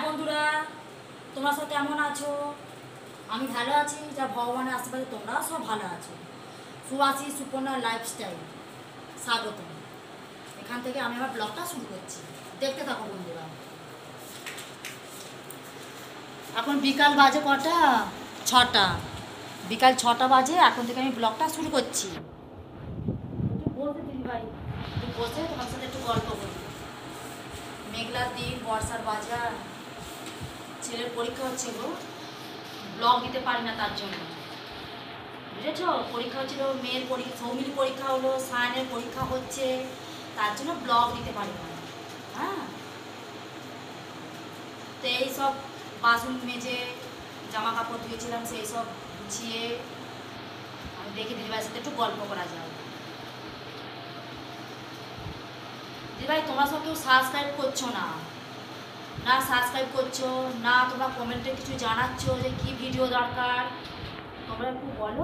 বন্ধুরা, তোমরা সব কেমন আছো? আমি ভালো আছি, যা ভগবানের আশীর্বাদে তোমরাও সব ভালো আছো। সুহাসী সুপর্ণা লাইফস্টাইল স্বাগত। এখান থেকে আমি আমার ব্লগটা শুরু করছি, দেখতে থাকো বন্ধুরা। এখন বিকাল বাজে কটা? 6টা। বিকাল 6টা বাজে, এখন থেকে আমি ব্লগটা শুরু করছি। একটু বলতে দিদি ভাই, একটু বসে তোমার সাথে একটু গল্প করি। মেঘলার দিন, বর্ষার বাজার, ছেলের পরীক্ষা হচ্ছে গো, ব্লগ দিতে পারি না তার জন্য, বুঝেছো? পরীক্ষা হচ্ছিল, মেয়ের পরীক্ষা, সৌমির পরীক্ষা হলো, সায়নের পরীক্ষা হচ্ছে, তার জন্য ব্লগ দিতে পারি না। হ্যাঁ, তো এই সব বাসন মেজে জামা কাপড় ধুয়েছিলাম, সেই সব গুছিয়ে আমি দেখি দিদিভাইয়ের সাথে একটু গল্প করা যায়। দিদিভাই, তোমরা সব কেউ সাবস্ক্রাইব করছো না, না সাবস্ক্রাইব করছো না, তোমরা কমেন্টে কিছু জানাচ্ছ যে কি ভিডিও দরকার। তোমরা একটু বলো,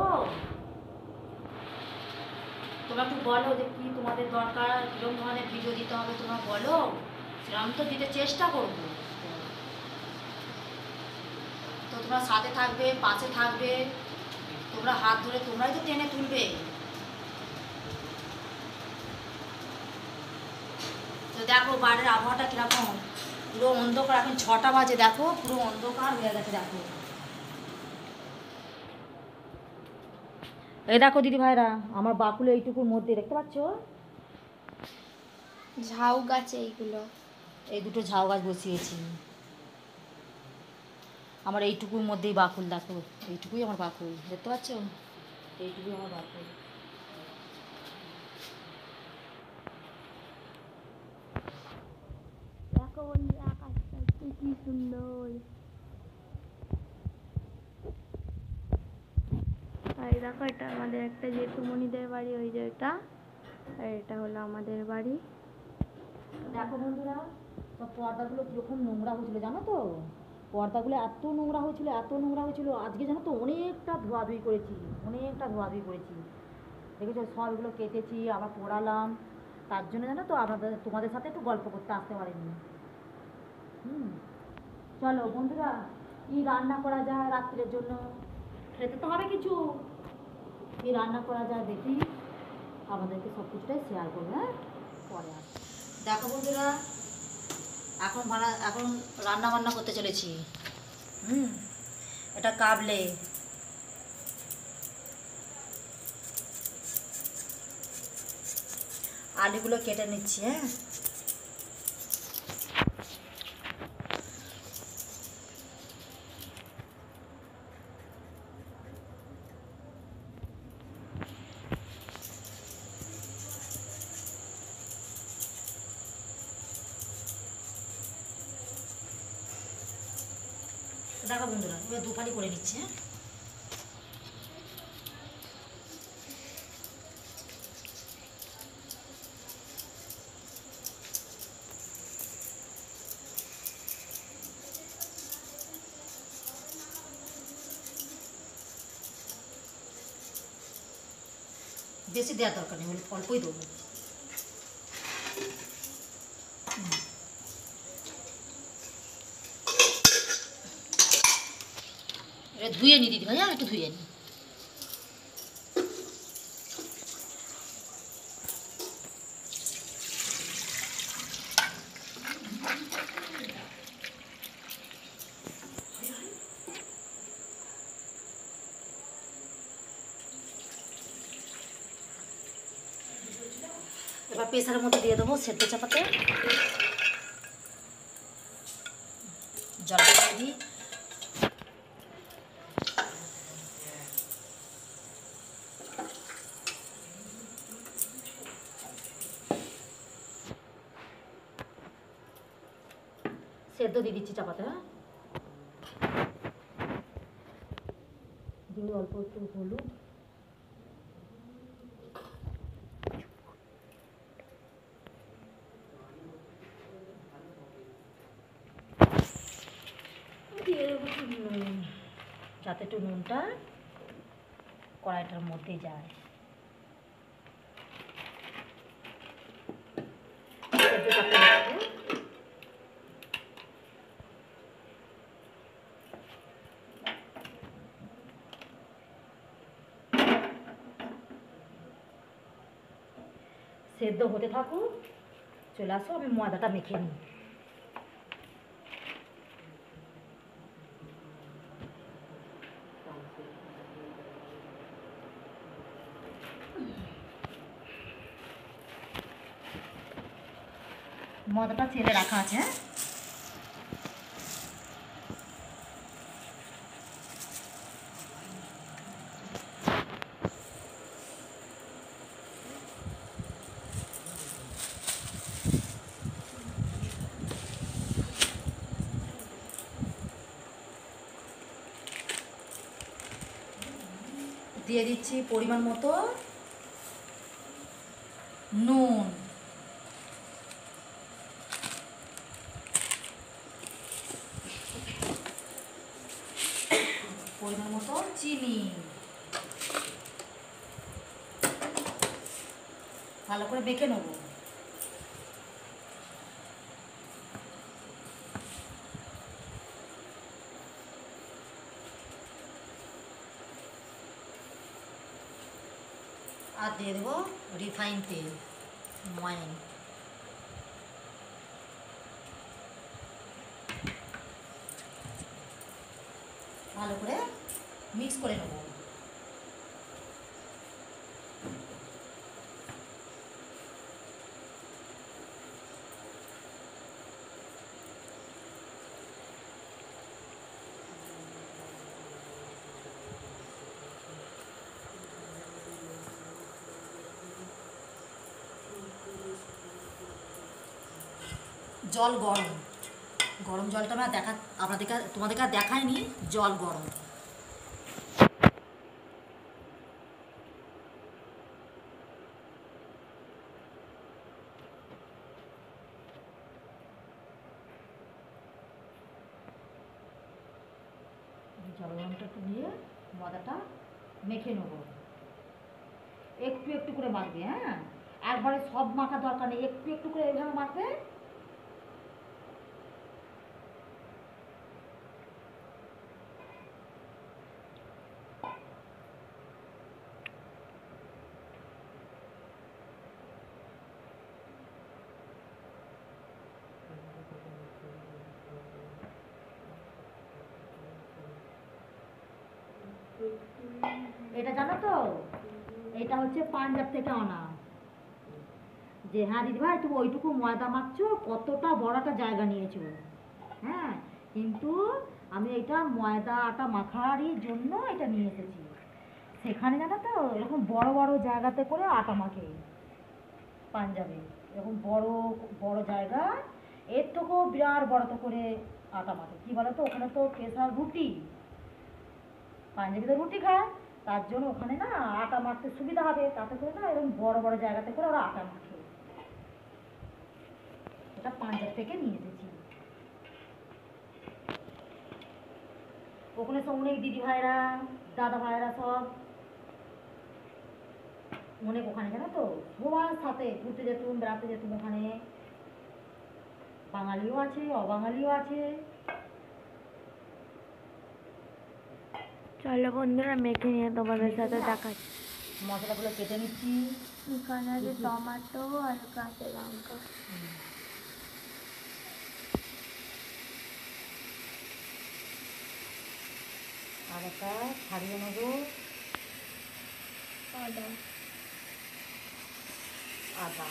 তোমরা একটু বলো যে কী তোমাদের দরকার, কীরকম ধরনের ভিডিও দিতে হবে, তোমরা বলো, সেরকম তো দিতে চেষ্টা করবো। তো তোমরা সাথে থাকবে, পাশে থাকবে, তোমরা হাত ধরে তোমরাই তো টেনে তুলবে। তো দেখো বাইরের আবহাওয়াটা কীরকম, পুরো অন্ধকার। এখন 6টা বাজে, দেখো পুরো অন্ধকার হয়ে গেছে। দেখো, এই দেখো দিদি ভাইরা, আমার বাকুলো এইটুকুর মধ্যে, দেখতে পাচ্ছ? ঝাউ গাছে এইগুলো, এই দুটো ঝাউ গাছ বসিয়েছি। আমার এইটুকুর মধ্যেই বাকুল, দেখো এইটুকুই আমার বাকুল, দেখতে পাচ্ছ? এইটুকুই আমার বাকুল। দেখো বন্ধু, আকাশটা কি সুন্দর। আর এই দেখো, এটা আমাদের একটা জেঠুমনিদের বাড়ি, ওই যে এটা, আর এটা হলো আমাদের বাড়ি। দেখো বন্ধুরা, সব পর্দাগুলো কীরকম নোংরা হয়েছিল জানো তো? পর্দাগুলো এত নোংরা হয়েছিল, এত নোংরা হয়েছিল, আজকে জানো তো অনেকটা ধোয়াধুয়ি করেছি, অনেকটা ধোয়াধুয়ি করেছি। দেখেছো, সব এগুলো কেটেছি, আবার পোড়ালাম। তার জন্য জানো তো তোমাদের সাথে একটু গল্প করতে আসতে পারিনি। চলো বন্ধুরা, কি রান্না করা যায় রাত্রের জন্য, খেতে তো হবে কিছু। কি রান্না করা যায় দেখি, আমাদেরকে সব কিছুটাই শেয়ার করবো। হ্যাঁ, পরে আসবো। দেখো বন্ধুরা, এখন রান্না বান্না করতে চলেছি। এটা কাবলে, আলুগুলো কেটে নিচ্ছি। হ্যাঁ, দেখো বন্ধুরা, এবার দুপালি করে নিচ্ছি। হ্যাঁ, বেশি দেওয়ার দরকার নেই, অল্পই দেবো। এটা ধুয়ে নি দিদি ভাই, একটু ধুয়ে নি। এবার প্রেসারের মধ্যে দিয়ে দেবো সেদ্ধ চাপাতে, জল দিয়ে দিই। সেদ্ধ দিয়ে দিচ্ছি চাপাতে। হ্যাঁ, দিয়ে অল্প একটু হলুদ, দিয়ে দেবো একটু নুন, যাতে একটু নুনটা কড়াইটার মধ্যে যায়। সেদ্ধ চাপতে দিচ্ছি। সেদ্ধ হতে থাকুক, চলে আসো, আমি ময়দাটা মেখে নিই। ময়দাটা ছেলে রাখা আছে, হ্যাঁ। দিয়ে দিচ্ছি পরিমাণ মতো নুন, পরিমাণ মতো চিনি, ভালো করে মেখে নেবো। আর দিয়ে দেবো রিফাইন তেল, ময়ান। ভালো করে মিক্স করে নেব। জল গরম, গরম জলটা আমরা তোমাদেরকে আর দেখায়নি, জল গরম। জল গরমটা একটু দিয়ে ময়দাটা মেখে নেব। একটু একটু করে মাখবে, হ্যাঁ, একবারে সব মাখা দরকার নেই, একটু একটু করে এইভাবে মাখবে। এটা জানো তো, এটা হচ্ছে পাঞ্জাব থেকে আনা। যে হ্যাঁ দিদিভাই, তুমি ওইটুকু ময়দা মাখছো, কতটা বড় একটা জায়গা নিয়েছো, হ্যাঁ, কিন্তু আমি এটা ময়দা আটা মাখারই জন্য এটা নিয়ে এসেছি। সেখানে জানো তো এরকম বড় বড় জায়গাতে করে আটা মাখে পাঞ্জাবে, এরকম বড় বড় জায়গা, এর থেকেও বিরাট বড় তো করে আটা মাখে। কী বলো তো, ওখানে তো স্পেশাল রুটি, পাঞ্জাবিতে রুটি খায়, তার জন্য ওখানে না আটা মাখতে সুবিধা হবে, তাতে করে না এরকম বড় বড় জায়গাতে করে ওরা আটা মাখে। এটা পাঞ্জাব থেকে নিয়ে এসেছি। ওখানে সব অনেক দিদি ভাইরা, দাদা ভাইরা সব অনেক ওখানে, জানো তো, সবার সাথে ঘুরতে যেতুম, বেড়াতে যেতুম। ওখানে বাঙালিও আছে, অবাঙালিও আছে। চলো বন্ধুরা, মেখে নিয়ে তোমাদের সাথে দেখাচ্ছি। মশলাগুলো কেটে নিচ্ছি। এখানে আছে টমেটো আর কাঁচা লঙ্কা। আর একটা ছাড়িয়ে নেব আদা। আদা।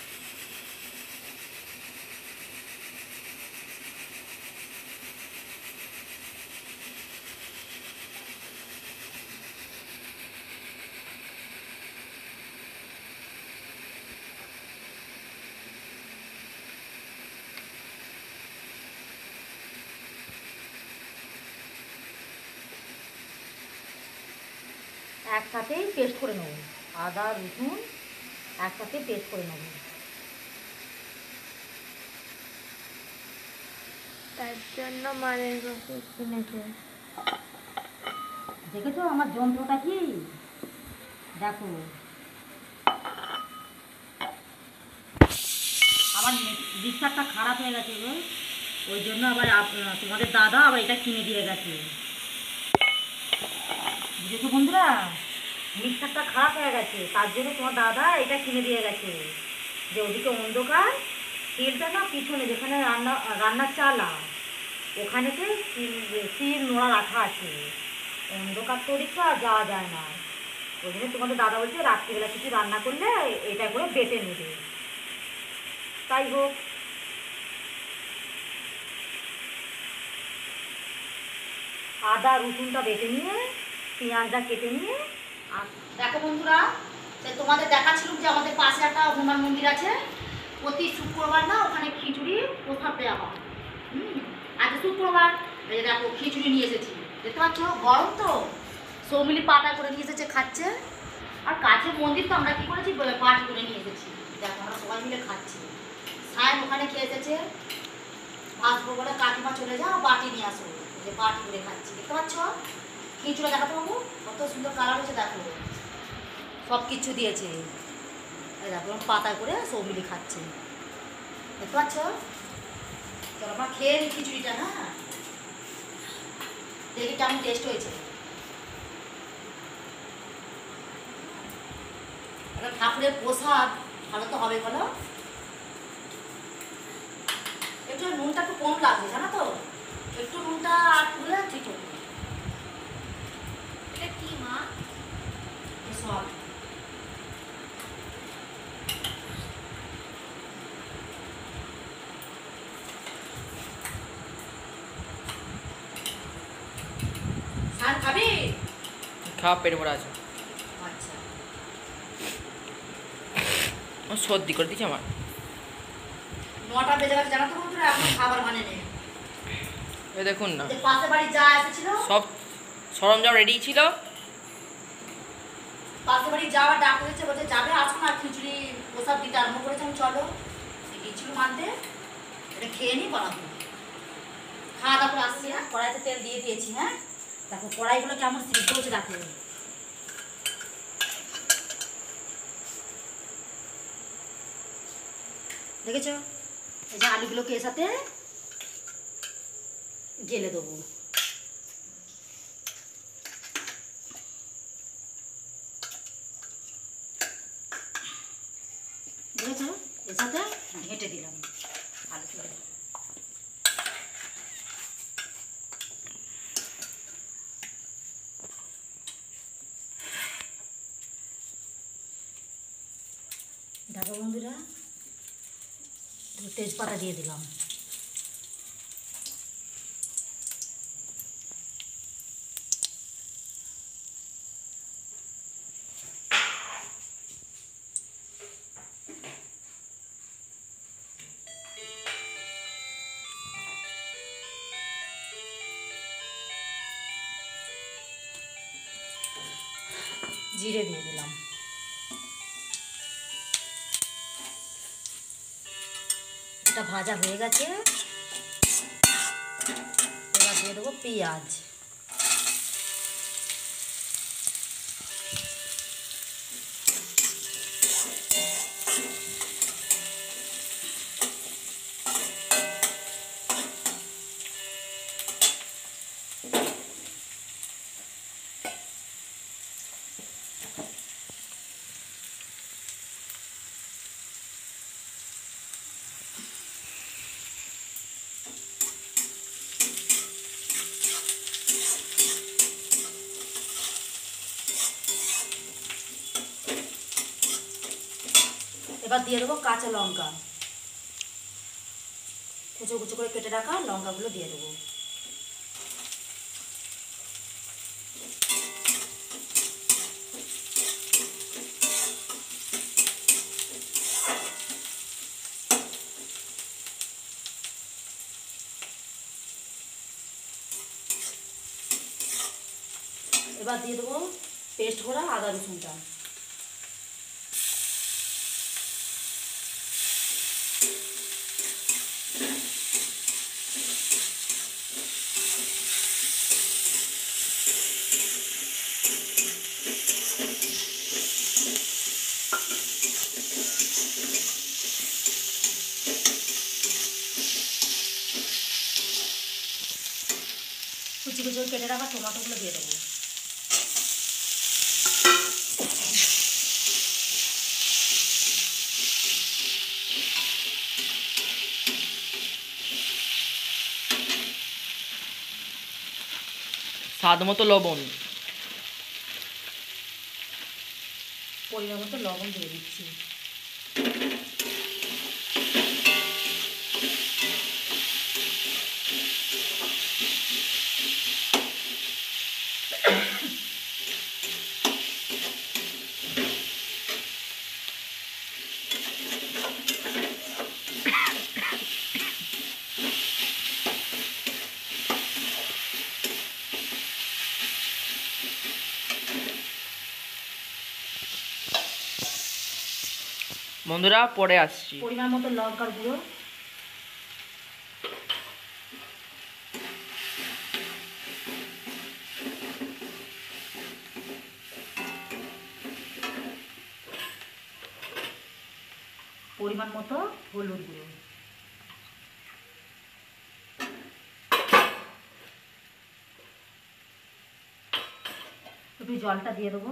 একসাথেই পেস্ট করে নেব, আদা রসুন একসাথে পেস্ট করে নেব। তার জন্য মায়ের কাছে কিনেছে। দেখেছো আমার যন্ত্রটা কি, দেখো আমার মিক্সারটা খারাপ হয়ে গেছে গো, ওই জন্য আবার তোমাদের দাদা আবার এটা কিনে দিয়ে গেছে। বুঝেছো বন্ধুরা, মিক্সারটা খারাপ হয়ে গেছে, তার জন্য তোমার দাদা এটা কিনে দিয়ে গেছে। যে ওদিকে অন্ধকার, তেলটা না পিছনে যেখানে রান্নার চালা ওখানেতে শিল নোড়া রাখা আছে, অন্ধকার তো ওদিকটা যাওয়া যায় না। ওই জন্য তোমাদের দাদা বলছে রাত্রিবেলা কিছু রান্না করলে এটা করে বেটে নেবে। তাই হোক, আদা রসুনটা বেটে নিয়ে পেঁয়াজটা কেটে নিয়ে। আর দেখো বন্ধুরা, তোমাদের দেখাচ্ছিলাম যে আমাদের পাশে একটা হনুমান মন্দির আছে, প্রতি শুক্রবার না ওখানে খিচুড়ি প্রসাদ দেওয়া হয়। আজ শুক্রবার, এই দেখো খিচুড়ি নিয়ে এসেছি, দেখতে পাচ্ছ গরম তো, সৌমিলি পাটা করে নিয়ে এসেছে খাচ্ছে। আর কাছে মন্দির তো আমরা কী করেছি পাট করে নিয়ে এসেছি, দেখো আমরা সবাই মিলে খাচ্ছি। সায়ন ওখানে খেয়ে এসেছে, আসবো বলে কাকিমা চলে যাও বাটি নিয়ে আসো, যে বাটি করে খাচ্ছি। দেখতে পাচ্ছ খিচুড়ি দেখাতে পাবো কত সুন্দর কালার হয়েছে, দেখো সব কিছু দিয়েছে। এই দেখো পাতায় করে সৌমিলি খাচ্ছে, দেখতে পাচ্ছ। চলো আমরা খেয়ে নিই খিচুড়িটা, হ্যাঁ দেখি কেমন টেস্ট হয়েছে। একটা ঠাকুরের প্রসাদ ভালো তো হবে বলো। একটু নুনটা একটু কম লাগছে জানো তো, একটু নুনটা আর তুলে ঠিক হবে। এটা কি মা? সব সার খাবি? খাওয়া পেট ভরা আছে। আচ্ছা সর্দি করে দিচ্ছে আমার। 9টা বেজে গেছে জানো তো বন্ধুরা, এখন খাবার মানে নেই। এ দেখুন না, যে পাশে বাড়ি যা এসেছিল, সব সরঞ্জাম রেডি ছিল। পাশে বাড়ি যাওয়ার ডাক দিয়েছে, বলছে যাবে আসুন আর খিচুড়ি প্রসাদ দিতে আরম্ভ করেছে। আমি চলো গিয়েছিল মানতে, এটা খেয়ে নিই বানাবো। খাওয়া দাওয়া করে আসছি, হ্যাঁ কড়াইতে তেল দিয়ে দিয়েছি। হ্যাঁ দেখো কড়াইগুলো কেমন সিদ্ধ হচ্ছে দেখো, দেখেছো? এই যে আলুগুলোকে এর সাথে ঢেলে দেবো। বুঝেছো? এর সাথে ঘেঁটে দিলাম আলুগুলো। দেখো বন্ধুরা, তেজপাতা দিয়ে দিলাম। জিরে দিয়ে দিলাম। এটা ভাজা হয়ে গেছে, এবার দিয়ে দেবো পেঁয়াজ। এবার দিয়ে দেবো কাঁচা লঙ্কা, কুচো কুচো করে কেটে রাখা লঙ্কাগুলো দিয়ে দেবো। এবার দিয়ে দেবো পেস্ট করা আদা রসুনটা। কুচি কুচি করে কেটে রাখা টমেটোগুলো দিয়ে দেবো। স্বাদ মতো লবণ। পরিমাণ মতো লবণ দিয়ে দিচ্ছি। বন্ধুরা পরে আসছি। পরিমাণ মতো লঙ্কার গুঁড়ো, পরিমাণ মতো হলুদ গুঁড়ো, একটু জলটা দিয়ে দেবো।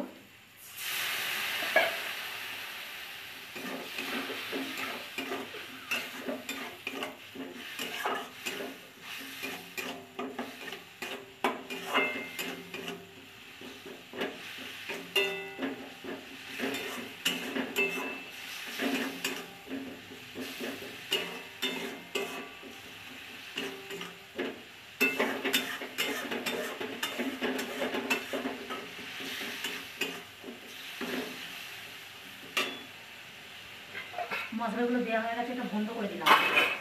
মশলাগুলো দেওয়া হয়ে গেছে, এটা বন্ধ করে দিলাম।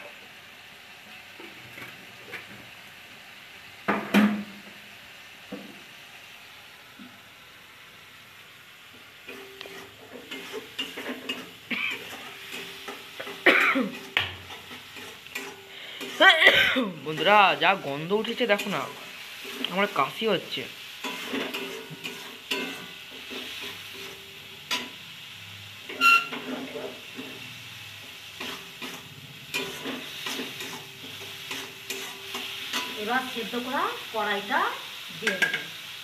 বন্ধুরা যা গন্ধ উঠেছে দেখো না, আমার কাশি হচ্ছে। এবার সেদ্ধ করা কড়াইটা দিয়ে দেবো।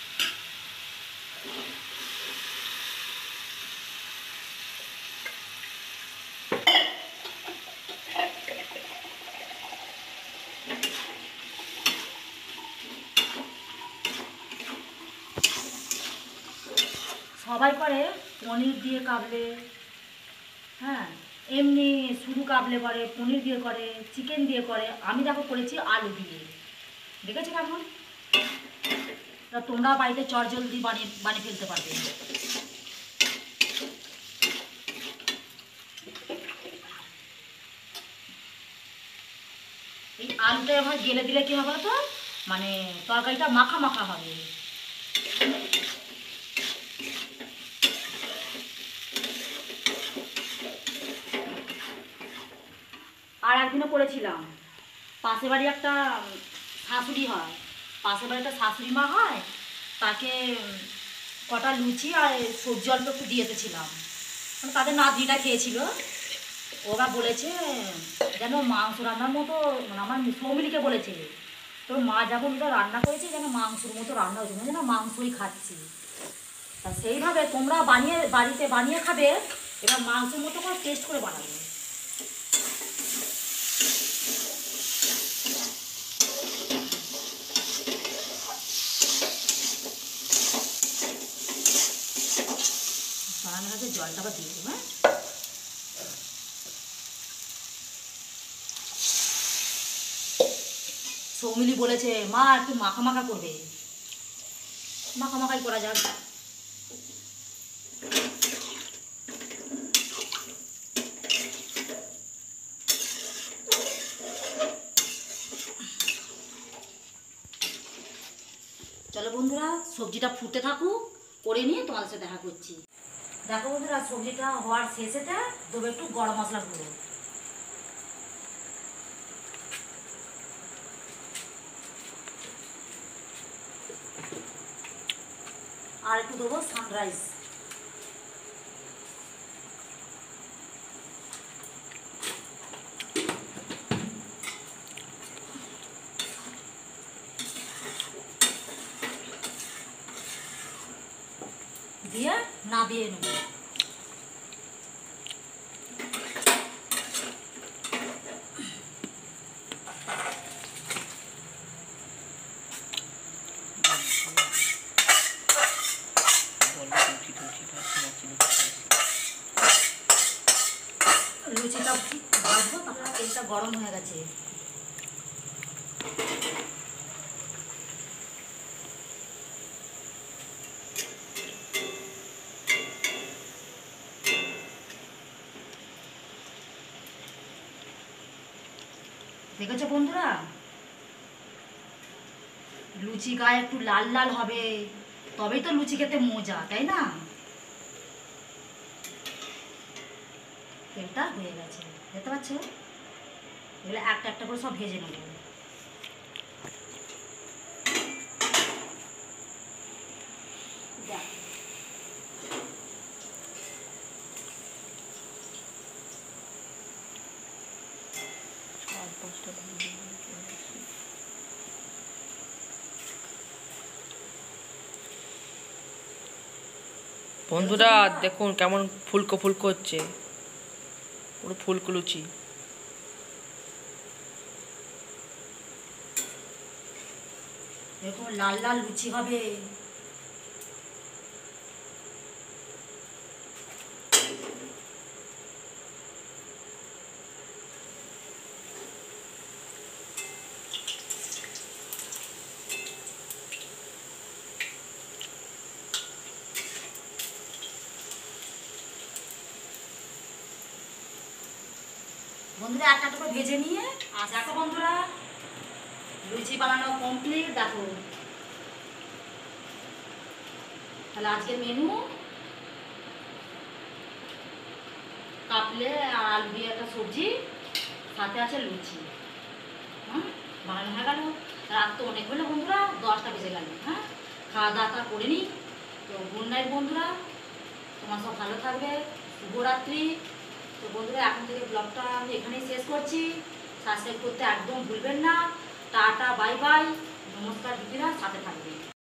সবাই করে পনির দিয়ে কাবলে, হ্যাঁ এমনি শুধু কাবলে করে, পনির দিয়ে করে, চিকেন দিয়ে করে। আমি দেখো করেছি আলু দিয়ে। দেখেছো কেমন? তা তোমরা বাড়িতে চটজলদি বানিয়ে বানিয়ে ফেলতে পারবে। এই আলুটা এবার গেলে দিলে কী হবে তো, মানে তরকারিটা মাখা মাখা হবে। আর একদিনও করেছিলাম, পাশের বাড়ি একটা শাশুড়ি হয়, পাশের বাড়ি একটা শাশুড়ি মা হয়, তাকে কটা লুচি আর সবজি অল্প একটু দিয়ে দিয়েছিলাম। মানে তাদের নাতনিটা খেয়েছিল। ওরা বলেছে যেন মাংস রান্নার মতো, মানে আমার সৌমিলিকে বলেছে তোর মা যেমন এটা রান্না করেছে যেন মাংসর মতো রান্না হয়েছে, যেন মাংসই খাচ্ছি। তা সেইভাবে তোমরা বানিয়ে বাড়িতে বানিয়ে খাবে, এবার মাংসের মতো করে টেস্ট করে বানাবে। বানানোর কাছে জলটা আবার দিয়ে দেবো। হ্যাঁ, সৌমিলি বলেছে মা একটু মাখা মাখা করবে, মাখা মাখাই করা যাক। চলো বন্ধুরা সবজিটা ফুটতে থাকুক, করে নিয়ে তোমাদের সাথে দেখা করছি। দেখো বন্ধুরা সবজিটা হওয়ার শেষেতে দেবো একটু গরম মশলা গুঁড়ো, আর একটু দেবো সানরাইজ। দিয়ে নাবিয়ে নেব। গরম হয়ে গেছে। দেখেছো বন্ধুরা, লুচি গায়ে একটু লাল লাল হবে, তবেই তো লুচি খেতে মজা, তাই না? তেলটা হয়ে গেছে, দেখতে পাচ্ছ? এগুলো একটা একটা করে সব ভেজে নেবো। বন্ধুরা দেখুন কেমন ফুলকো ফুলকো হচ্ছে, পুরো ফুলকো লুচি। এরকম লাল লাল লুচি হবে। বন্ধুরা একটা একটা করে ভেজে নিয়ে দেখো বন্ধুরা, লুচি বানানো কমপ্লিট। দেখো তাহলে আজকের মেনু কাপলে আর আলু দিয়ে একটা সবজি, সাথে আছে লুচি। হ্যাঁ, বানানো হয়ে গেল। রাত তো অনেক হলো বন্ধুরা, 10টা বেজে গেল। হ্যাঁ, খাওয়া দাওয়া করে নিই। তো গুড নাইট বন্ধুরা, তোমার সব ভালো থাকবে, শুভরাত্রি। তো বন্ধুরা এখন থেকে ব্লগটা আমি এখানেই শেষ করছি। সাবস্ক্রাইব করতে একদম ভুলবেন না। টাটা, বাই বাই, নমস্কার দিদিরা, সাথে থাকবে।